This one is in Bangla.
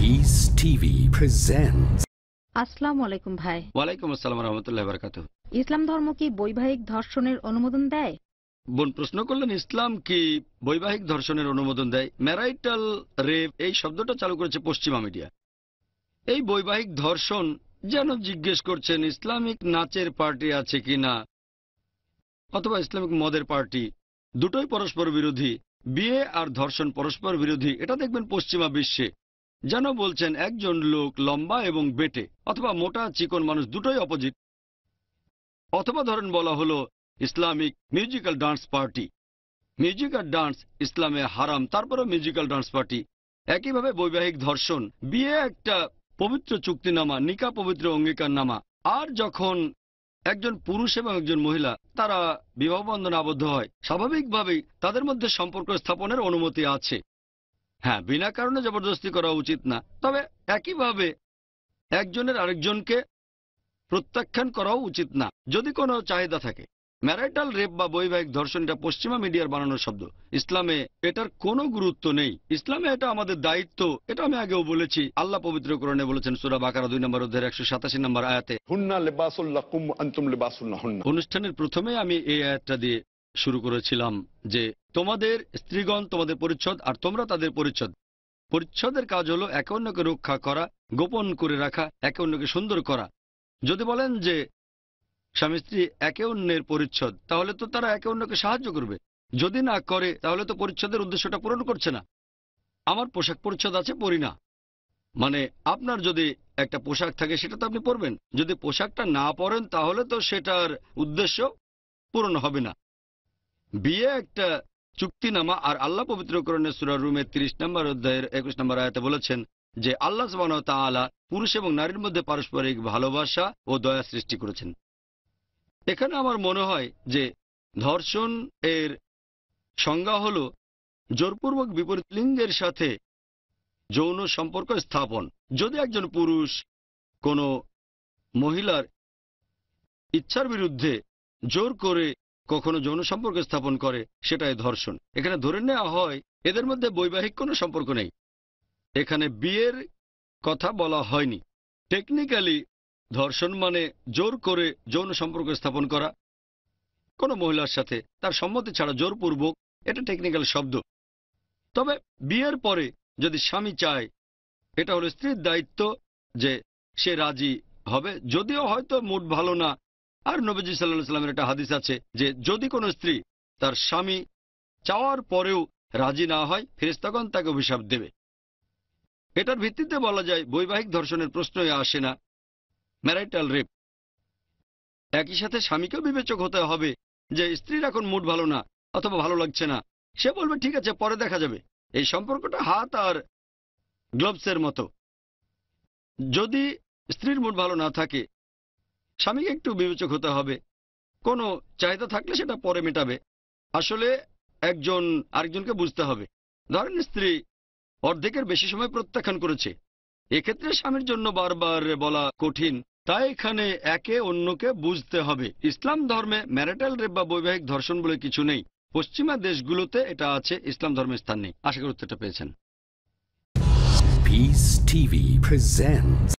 Peace TV presents. আসসালামু আলাইকুম ভাই। ওয়ালাইকুম আসসালাম ওয়া রাহমাতুল্লাহি ওয়া বারাকাতুহু। ইসলাম ধর্ম কি বৈবাহিক ধর্ষণের অনুমোদন দেয়? বোন প্রশ্ন করলেন ইসলাম কি বৈবাহিক ধর্ষণের অনুমোদন দেয়। ম্যারাইটাল রেপ এই শব্দটা চালু করেছে পশ্চিমা মিডিয়া। এই বৈবাহিক ধর্ষণ যেন জিজ্ঞেস করছেন ইসলামিক নাচের পার্টি আছে কিনা অথবা ইসলামিক মদের পার্টি, দুটোই পরস্পর বিরোধী। বিয়ে আর ধর্ষণ পরস্পর বিরোধী, এটা দেখবেন পশ্চিমা বিশ্বে। যেন বলছেন একজন লোক লম্বা এবং বেটে অথবা মোটা চিকন মানুষ দুটোই অপোজিট। অথবা ধরেন বলা হলো Islamic musical dance party, music আর ডান্স ইসলামে হারাম, তারপরেও মিউজিক্যাল ডান্স পার্টি। একইভাবে বৈবাহিক ধর্ষণ, বিয়ে একটা পবিত্র চুক্তিনামা, নিকা পবিত্র অঙ্গীকারনামা। আর যখন একজন পুরুষ এবং একজন মহিলা তারা বিবাহ বন্ধনে আবদ্ধ হয়, স্বাভাবিকভাবেই তাদের মধ্যে সম্পর্ক স্থাপনের অনুমতি আছে। হ্যাঁ, বিনা কারণে জবরদস্তি করা উচিত না, তবে একইভাবে একজনের আরেকজনকে প্রত্যাখ্যান করাও উচিত না যদি কোনো চাহিদা থাকে। ম্যারাইটাল রেপ বা বৈবাহিক ধর্ষণ এটা পশ্চিমা মিডিয়ার বানানো শব্দ। ইসলামে এটার কোনো গুরুত্ব নেই। ইসলামে এটা আমাদের দায়িত্ব, এটা আমি আগেও বলেছি। আল্লাহ পবিত্র কোরআনে বলেছেন সূরা বাকারা 2 নম্বর অধ্যায়ের 187 নম্বর আয়াতে, হুন্না লিবাসুল লাকুম আনতুম লিবাসুল লাহুন্না। অনুষ্ঠানের প্রথমে আমি এই আয়াতটা দিয়ে শুরু করেছিলাম যে তোমাদের স্ত্রীগণ তোমাদের পরিচ্ছদ আর তোমরা তাদের পরিচ্ছদ। পরিচ্ছদের কাজ হলো একে অন্যকে রক্ষা করা, গোপন করে রাখা, একে অন্যকে সুন্দর করা। যদি বলেন যে স্বামী স্ত্রী একে অন্যের পরিচ্ছদ, তাহলে তো তারা একে অন্যকে সাহায্য করবে। যদি না করে তাহলে তো পরিচ্ছদের উদ্দেশ্যটা পূরণ করছে না। আমার পোশাক পরিচ্ছদ আছে, পরি না, মানে আপনার যদি একটা পোশাক থাকে সেটা তো আপনি পরবেন। যদি পোশাকটা না পরেন তাহলে তো সেটার উদ্দেশ্য পূরণ হবে না। বিয়ে একটা চুক্তিনামা, আর আল্লাহ পবিত্র কোরআনে সূরা রুমের 30 নম্বর অধ্যায়ের 21 নম্বর আয়াতে বলেছেন যে আল্লাহ সুবহানাহু ওয়া তাআলা পুরুষ এবং নারীর মধ্যে পারস্পরিক ভালোবাসা ও দয়া সৃষ্টি করেছেন। এখানে আমার মনে হয় যে ধর্ষণ এর সংজ্ঞা হল জোরপূর্বক বিপরীত লিঙ্গের সাথে যৌন সম্পর্ক স্থাপন। যদি একজন পুরুষ কোনো মহিলার ইচ্ছার বিরুদ্ধে জোর করে কখনো যৌন সম্পর্ক স্থাপন করে, সেটাই ধর্ষণ। এখানে ধরে নেওয়া হয় এদের মধ্যে বৈবাহিক কোনো সম্পর্ক নেই। এখানে বিয়ের কথা বলা হয়নি। টেকনিক্যালি ধর্ষণ মানে জোর করে যৌন সম্পর্ক স্থাপন করা কোনো মহিলার সাথে তার সম্মতি ছাড়া জোরপূর্বক, এটা টেকনিক্যাল শব্দ। তবে বিয়ের পরে যদি স্বামী চায়, এটা হলো স্ত্রীর দায়িত্ব যে সে রাজি হবে, যদিও হয়তো মুড ভালো না। আর নবীজি সাল্লাল্লাহু আলাইহি ওয়াসাল্লামের একটা হাদিস আছে যে যদি কোনো স্ত্রী তার স্বামী চাওয়ার পরেও রাজি না হয়, ফেরেশতাগণ তাকে অভিশাপ দেবে। এটার ভিত্তিতে বলা যায় বৈবাহিক ধর্ষণের প্রশ্নই আসে না, ম্যারাইটাল রেপ। একই সাথে স্বামীকেও বিবেচক হতে হবে যে স্ত্রীর এখন মুড ভালো না অথবা ভালো লাগছে না, সে বলবে ঠিক আছে পরে দেখা যাবে। এই সম্পর্কটা হাত আর গ্লোভসের মতো। যদি স্ত্রীর মুড ভালো না থাকে, স্বামীকে একটু বিবেচক হতে হবে। কোনো চাহিদা থাকলে সেটা পরে মেটাবে। আসলে একজন আরেকজনকে বুঝতে হবে। ধরেন স্ত্রী অর্ধেকের বেশি সময় প্রত্যাখ্যান করেছে, এক্ষেত্রে স্বামীর জন্য বারবার বলা কঠিন। তাই এখানে একে অন্যকে বুঝতে হবে। ইসলাম ধর্মে ম্যারিটাল রেপ বা বৈবাহিক ধর্ষণ বলে কিছু নেই। পশ্চিমা দেশগুলোতে এটা আছে, ইসলাম ধর্মের স্থান নেই। আশা করি উত্তরটা পেয়েছেন। Peace TV presents.